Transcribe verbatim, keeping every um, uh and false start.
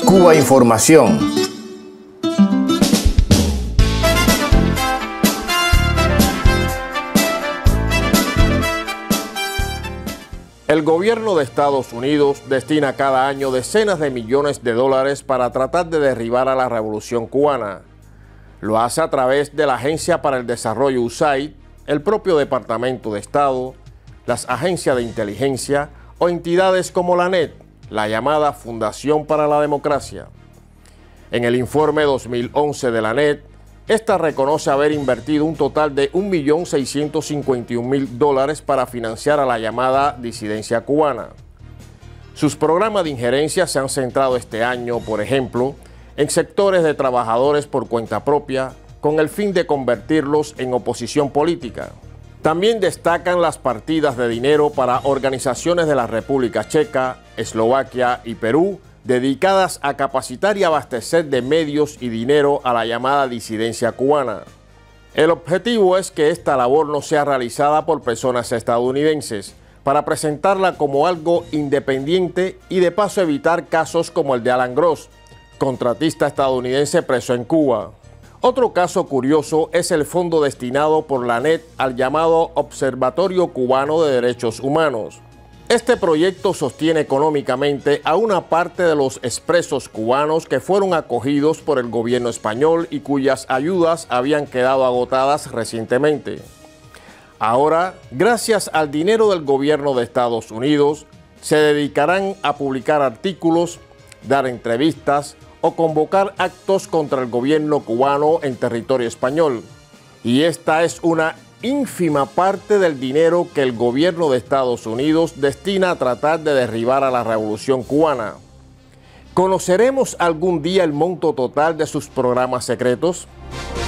Cuba Información. El gobierno de Estados Unidos destina cada año decenas de millones de dólares para tratar de derribar a la revolución cubana. Lo hace a través de la Agencia para el Desarrollo U S A I D, el propio Departamento de Estado, las agencias de inteligencia o entidades como la ANED, la llamada Fundación para la Democracia. En el informe dos mil once de la ANED, esta reconoce haber invertido un total de un millón seiscientos cincuenta y un mil dólares para financiar a la llamada disidencia cubana. Sus programas de injerencia se han centrado este año, por ejemplo, en sectores de trabajadores por cuenta propia, con el fin de convertirlos en oposición política. También destacan las partidas de dinero para organizaciones de la República Checa, Eslovaquia y Perú, dedicadas a capacitar y abastecer de medios y dinero a la llamada disidencia cubana. El objetivo es que esta labor no sea realizada por personas estadounidenses, para presentarla como algo independiente y de paso evitar casos como el de Alan Gross, contratista estadounidense preso en Cuba. Otro caso curioso es el fondo destinado por la ANED al llamado Observatorio Cubano de Derechos Humanos. Este proyecto sostiene económicamente a una parte de los expresos cubanos que fueron acogidos por el gobierno español y cuyas ayudas habían quedado agotadas recientemente. Ahora, gracias al dinero del gobierno de Estados Unidos, se dedicarán a publicar artículos, dar entrevistas o convocar actos contra el gobierno cubano en territorio español. Y esta es una ínfima parte del dinero que el gobierno de Estados Unidos destina a tratar de derribar a la revolución cubana. ¿Conoceremos algún día el monto total de sus programas secretos?